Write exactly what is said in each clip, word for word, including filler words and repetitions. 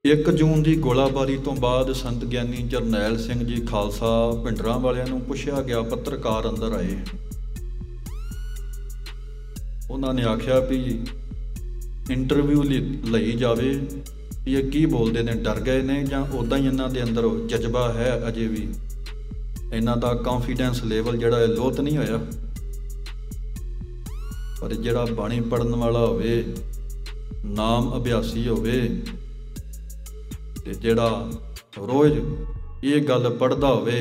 ਇੱਕ ਜੂਨ ਦੀ ਗੋਲਾਬਾਰੀ ਤੋਂ ਬਾਅਦ ਸੰਤ ਗਿਆਨੀ ਜਰਨੈਲ ਸਿੰਘ ਜੀ ਖਾਲਸਾ ਭਿੰਡਰਾਂ ਵਾਲਿਆਂ ਨੂੰ ਪੁੱਛਿਆ ਗਿਆ, ਪੱਤਰਕਾਰ ਅੰਦਰ ਆਏ। ਉਹਨਾਂ ਨੇ ਆਖਿਆ ਵੀ ਇੰਟਰਵਿਊ ਲਈ ਜਾਵੇ ਵੀ ਇਹ ਕੀ ਬੋਲਦੇ ਨੇ, ਡਰ ਗਏ ਨੇ ਜਾਂ ਉੱਦਾਂ ਹੀ ਇਹਨਾਂ ਦੇ ਅੰਦਰ ਜਜ਼ਬਾ ਹੈ, ਅਜੇ ਵੀ ਇਹਨਾਂ ਦਾ ਕੌਨਫੀਡੈਂਸ ਲੈਵਲ ਜਿਹੜਾ ਹੈ ਲੋਤ ਨਹੀਂ ਹੋਇਆ। ਪਰ ਜਿਹੜਾ ਬਾਣੀ ਪੜ੍ਹਨ ਵਾਲਾ ਹੋਵੇ, ਨਾਮ ਅਭਿਆਸੀ ਹੋਵੇ ਤੇ ਜਿਹੜਾ ਰੋਜ਼ ਇਹ ਗੱਲ ਪੜ੍ਹਦਾ ਹੋਵੇ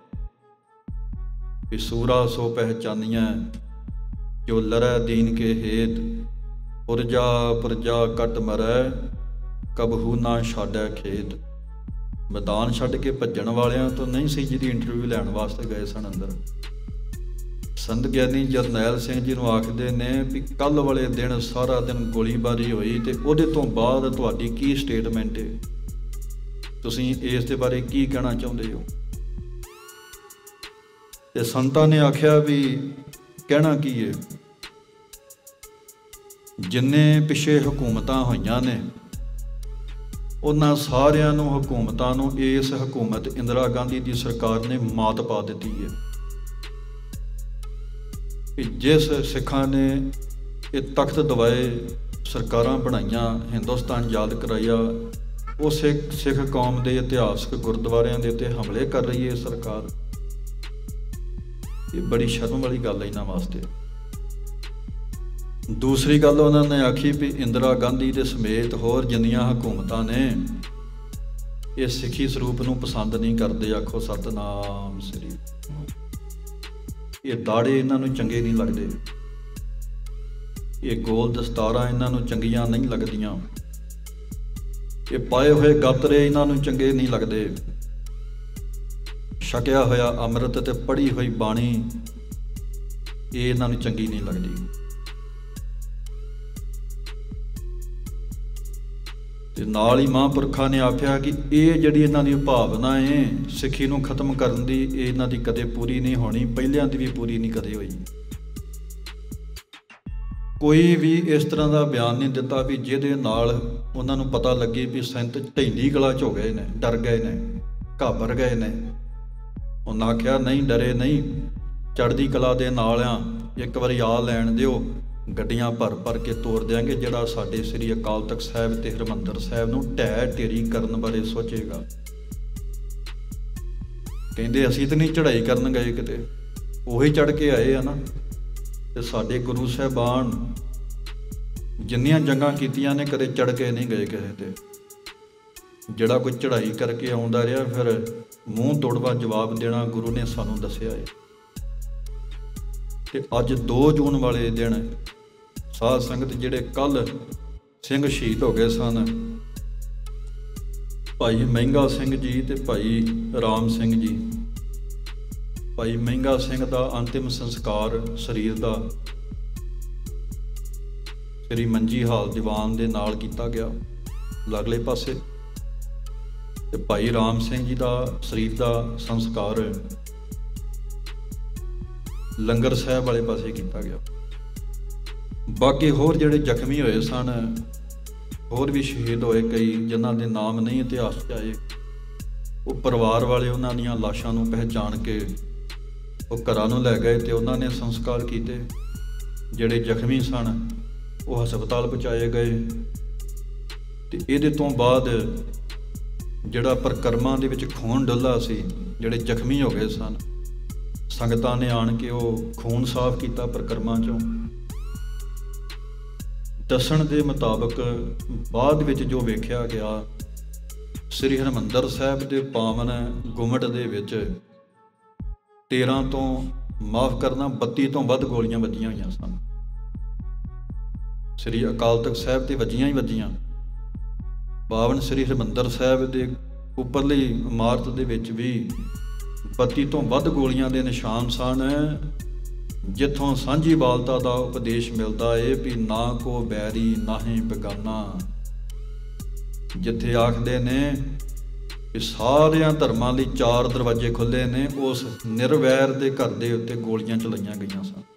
ਕਿ ਸੂਰਾ ਸੋ ਪਹਿਚਾਨੀਆਂ ਜੋ ਲਰੈ ਦੀਨ ਕੇ ਹੇਤ, ਪੁਰਜਾ ਪੁਰਜਾ ਕੱਟ ਮਰੈ ਕਬਹੂ ਨਾ ਛਾਡੈ ਖੇਤ। ਮੈਦਾਨ ਛੱਡ ਕੇ ਭੱਜਣ ਵਾਲਿਆਂ ਤੋਂ ਨਹੀਂ ਸੀ ਜਿਹਦੀ ਇੰਟਰਵਿਊ ਲੈਣ ਵਾਸਤੇ ਗਏ ਸਨ ਅੰਦਰ। ਸੰਤ ਗਿਆਨੀ ਜਰਨੈਲ ਸਿੰਘ ਜੀ ਨੂੰ ਆਖਦੇ ਨੇ ਵੀ ਕੱਲ੍ਹ ਵਾਲੇ ਦਿਨ ਸਾਰਾ ਦਿਨ ਗੋਲੀਬਾਰੀ ਹੋਈ ਤੇ ਉਹਦੇ ਤੋਂ ਬਾਅਦ ਤੁਹਾਡੀ ਕੀ ਸਟੇਟਮੈਂਟ ਹੈ, ਤੁਸੀਂ ਇਸ ਦੇ ਬਾਰੇ ਕੀ ਕਹਿਣਾ ਚਾਹੁੰਦੇ ਹੋ? ਤੇ ਸੰਤਾਂ ਨੇ ਆਖਿਆ ਵੀ ਕਹਿਣਾ ਕੀ ਹੈ, ਜਿੰਨੇ ਪਿੱਛੇ ਹਕੂਮਤਾਂ ਹੋਈਆਂ ਨੇ ਉਹਨਾਂ ਸਾਰਿਆਂ ਨੂੰ ਹਕੂਮਤਾਂ ਨੂੰ ਇਸ ਹਕੂਮਤ ਇੰਦਰਾ ਗਾਂਧੀ ਦੀ ਸਰਕਾਰ ਨੇ ਮਾਤ ਪਾ ਦਿੱਤੀ ਹੈ। ਕਿ ਜਿਸ ਸਿੱਖਾਂ ਨੇ ਇਹ ਤਖਤ ਦਵਾਏ, ਸਰਕਾਰਾਂ ਬਣਾਈਆਂ, ਹਿੰਦੁਸਤਾਨ ਆਜ਼ਾਦ ਕਰਾਇਆ, ਉਹ ਸਿੱਖ ਸਿੱਖ ਕੌਮ ਦੇ ਇਤਿਹਾਸਕ ਗੁਰਦੁਆਰਿਆਂ ਦੇ ਉੱਤੇ ਹਮਲੇ ਕਰ ਰਹੀ ਹੈ ਸਰਕਾਰ। ਇਹ ਬੜੀ ਸ਼ਰਮ ਵਾਲੀ ਗੱਲ ਹੈ ਇਹਨਾਂ ਵਾਸਤੇ। ਦੂਸਰੀ ਗੱਲ ਉਹਨਾਂ ਨੇ ਆਖੀ ਵੀ ਇੰਦਰਾ ਗਾਂਧੀ ਦੇ ਸਮੇਤ ਹੋਰ ਜਿੰਨੀਆਂ ਹਕੂਮਤਾਂ ਨੇ ਇਹ ਸਿੱਖੀ ਸਰੂਪ ਨੂੰ ਪਸੰਦ ਨਹੀਂ ਕਰਦੇ। ਆਖੋ ਸਤਨਾਮ ਸ੍ਰੀ। ਇਹ ਦਾੜੇ ਇਹਨਾਂ ਨੂੰ ਚੰਗੇ ਨਹੀਂ ਲੱਗਦੇ, ਇਹ ਗੋਲ ਦਸਤਾਰਾਂ ਇਹਨਾਂ ਨੂੰ ਚੰਗੀਆਂ ਨਹੀਂ ਲੱਗਦੀਆਂ, ਇਹ ਪਾਏ ਹੋਏ ਗਾਤਰੇ ਇਹਨਾਂ ਨੂੰ ਚੰਗੇ ਨਹੀਂ ਲੱਗਦੇ, ਛਕਿਆ ਹੋਇਆ ਅੰਮ੍ਰਿਤ ਤੇ ਪੜ੍ਹੀ ਹੋਈ ਬਾਣੀ ਇਹ ਇਹਨਾਂ ਨੂੰ ਚੰਗੀ ਨਹੀਂ ਲੱਗਦੀ। ਤੇ ਨਾਲ ਹੀ ਮਹਾਂਪੁਰਖਾਂ ਨੇ ਆਖਿਆ ਕਿ ਇਹ ਜਿਹੜੀ ਇਹਨਾਂ ਦੀ ਭਾਵਨਾ ਹੈ ਸਿੱਖੀ ਨੂੰ ਖਤਮ ਕਰਨ ਦੀ, ਇਹ ਇਹਨਾਂ ਦੀ ਕਦੇ ਪੂਰੀ ਨਹੀਂ ਹੋਣੀ, ਪਹਿਲਿਆਂ ਦੀ ਵੀ ਪੂਰੀ ਨਹੀਂ ਕਦੇ ਹੋਈ। ਕੋਈ ਵੀ ਇਸ ਤਰ੍ਹਾਂ ਦਾ ਬਿਆਨ ਨਹੀਂ ਦਿੱਤਾ ਵੀ ਜਿਹਦੇ ਨਾਲ ਉਹਨਾਂ ਨੂੰ ਪਤਾ ਲੱਗੇ ਵੀ ਸੰਤ ਢੈਂਦੀ ਕਲਾ 'ਚ ਹੋ ਗਏ ਨੇ, ਡਰ ਗਏ ਨੇ, ਘਾਬਰ ਗਏ ਨੇ। ਉਹਨਾਂ ਆਖਿਆ ਨਹੀਂ ਡਰੇ ਨਹੀਂ, ਚੜ੍ਹਦੀ ਕਲਾ ਦੇ ਨਾਲ ਆ, ਇੱਕ ਵਾਰੀ ਆ ਲੈਣ ਦਿਓ, ਗੱਡੀਆਂ ਭਰ ਭਰ ਕੇ ਤੋਰ ਦਿਆਂਗੇ ਜਿਹੜਾ ਸਾਡੇ ਸ੍ਰੀ ਅਕਾਲ ਤਖਤ ਸਾਹਿਬ ਤੇ ਹਰਿਮੰਦਰ ਸਾਹਿਬ ਨੂੰ ਢਹਿ ਢੇਰੀ ਕਰਨ ਬਾਰੇ ਸੋਚੇਗਾ। ਕਹਿੰਦੇ ਅਸੀਂ ਤਾਂ ਨਹੀਂ ਚੜ੍ਹਾਈ ਕਰਨ ਗਏ ਕਿਤੇ, ਉਹੀ ਚੜ੍ਹ ਕੇ ਆਏ ਆ ਨਾ। ਤੇ ਸਾਡੇ ਗੁਰੂ ਸਾਹਿਬਾਨ ਜਿੰਨੀਆਂ ਜੰਗਾਂ ਕੀਤੀਆਂ ਨੇ ਕਦੇ ਚੜ੍ਹ ਕੇ ਨਹੀਂ ਗਏ ਕਿਸੇ ਤੇ। ਜਿਹੜਾ ਕੋਈ ਚੜ੍ਹਾਈ ਕਰਕੇ ਆਉਂਦਾ ਰਿਹਾ ਫਿਰ ਮੂੰਹ ਤੋੜਵਾ ਜਵਾਬ ਦੇਣਾ ਗੁਰੂ ਨੇ ਸਾਨੂੰ ਦੱਸਿਆ ਹੈ। ਤੇ ਅੱਜ ਦੋ ਜੂਨ ਵਾਲੇ ਦਿਨ ਸਾਧ ਸੰਗਤ ਜਿਹੜੇ ਕੱਲ੍ਹ ਸਿੰਘ ਸ਼ਹੀਦ ਹੋ ਗਏ ਸਨ, ਭਾਈ ਮਹਿੰਗਾ ਸਿੰਘ ਜੀ ਤੇ ਭਾਈ ਰਾਮ ਸਿੰਘ ਜੀ। ਭਾਈ ਮਹਿੰਗਾ ਸਿੰਘ ਦਾ ਅੰਤਿਮ ਸੰਸਕਾਰ ਸਰੀਰ ਦਾ ਸ੍ਰੀ ਮੰਜੀ ਹਾਲ ਦੀਵਾਨ ਦੇ ਨਾਲ ਕੀਤਾ ਗਿਆ ਲਾਗਲੇ ਪਾਸੇ, ਤੇ ਭਾਈ ਰਾਮ ਸਿੰਘ ਜੀ ਦਾ ਸਰੀਰ ਦਾ ਸੰਸਕਾਰ ਲੰਗਰ ਸਾਹਿਬ ਵਾਲੇ ਪਾਸੇ ਕੀਤਾ ਗਿਆ। ਬਾਕੀ ਹੋਰ ਜਿਹੜੇ ਜ਼ਖਮੀ ਹੋਏ ਸਨ, ਹੋਰ ਵੀ ਸ਼ਹੀਦ ਹੋਏ ਕਈ ਜਿਨ੍ਹਾਂ ਦੇ ਨਾਮ ਨਹੀਂ ਇਤਿਹਾਸ 'ਚ ਆਏ, ਉਹ ਪਰਿਵਾਰ ਵਾਲੇ ਉਹਨਾਂ ਦੀਆਂ ਲਾਸ਼ਾਂ ਨੂੰ ਪਹਿਚਾਣ ਕੇ ਉਹ ਘਰਾਂ ਨੂੰ ਲੈ ਗਏ ਤੇ ਉਹਨਾਂ ਨੇ ਸੰਸਕਾਰ ਕੀਤੇ। ਜਿਹੜੇ ਜ਼ਖਮੀ ਸਨ ਉਹ ਹਸਪਤਾਲ ਪਹੁੰਚਾਏ ਗਏ। ਤੇ ਇਹਦੇ ਤੋਂ ਬਾਅਦ ਜਿਹੜਾ ਪ੍ਰਕਰਮਾਂ ਦੇ ਵਿੱਚ ਖੂਨ ਡੁੱਲਾ ਸੀ, ਜਿਹੜੇ ਜ਼ਖਮੀ ਹੋ ਗਏ ਸਨ, ਸੰਗਤਾਂ ਨੇ ਆਣ ਕੇ ਉਹ ਖੂਨ ਸਾਫ਼ ਕੀਤਾ ਪ੍ਰਕਰਮਾਂ 'ਚੋਂ। ਦੱਸਣ ਦੇ ਮੁਤਾਬਕ ਬਾਅਦ ਵਿੱਚ ਜੋ ਵੇਖਿਆ ਗਿਆ, ਸ੍ਰੀ ਹਰਿਮੰਦਰ ਸਾਹਿਬ ਦੇ ਪਾਵਨ ਗੁੰਮਟ ਦੇ ਵਿੱਚ ਤੇਰ੍ਹਾਂ ਤੋਂ ਮਾਫ਼ ਕਰਨਾ ਬੱਤੀ ਤੋਂ ਵੱਧ ਗੋਲੀਆਂ ਵੱਜੀਆਂ ਹੋਈਆਂ ਸਨ। ਸ੍ਰੀ ਅਕਾਲ ਤਖਤ ਸਾਹਿਬ ਤੇ ਵੱਜੀਆਂ ਹੀ ਵੱਜੀਆਂ। ਪਾਵਨ ਸ੍ਰੀ ਹਰਿਮੰਦਰ ਸਾਹਿਬ ਦੇ ਉੱਪਰਲੀ ਇਮਾਰਤ ਦੇ ਵਿੱਚ ਵੀ ਬੱਤੀ ਤੋਂ ਵੱਧ ਗੋਲੀਆਂ ਦੇ ਨਿਸ਼ਾਨ ਸਨ, ਜਿੱਥੋਂ ਸਾਂਝੀ ਬਾਲਤਾ ਦਾ ਉਪਦੇਸ਼ ਮਿਲਦਾ ਏ ਵੀ ਨਾ ਕੋ ਬੈਰੀ ਨਾਹੀਂ ਬੇਗਾਨਾ। ਜਿੱਥੇ ਆਖਦੇ ਨੇ ਕਿ ਸਾਰਿਆਂ ਧਰਮਾਂ ਲਈ ਚਾਰ ਦਰਵਾਜ਼ੇ ਖੁੱਲ੍ਹੇ ਨੇ, ਉਸ ਨਿਰਵੈਰ ਦੇ ਘਰ ਦੇ ਉੱਤੇ ਗੋਲੀਆਂ ਚਲਾਈਆਂ ਗਈਆਂ ਸਨ।